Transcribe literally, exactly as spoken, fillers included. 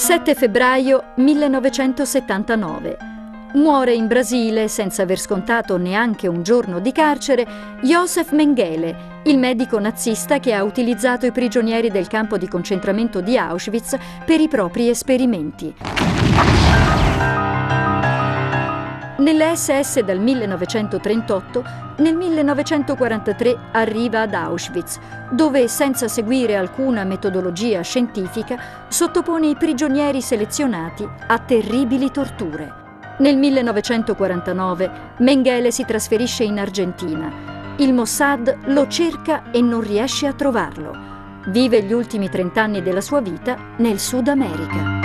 sette febbraio millenovecentosettantanove. Muore in Brasile, senza aver scontato neanche un giorno di carcere, Josef Mengele, il medico nazista che ha utilizzato i prigionieri del campo di concentramento di Auschwitz per i propri esperimenti. Nelle esse esse dal millenovecentotrentotto, nel millenovecentoquarantatré arriva ad Auschwitz, dove, senza seguire alcuna metodologia scientifica, sottopone i prigionieri selezionati a terribili torture. Nel millenovecentoquarantanove Mengele si trasferisce in Argentina. Il Mossad lo cerca e non riesce a trovarlo. Vive gli ultimi trent'anni della sua vita nel Sud America.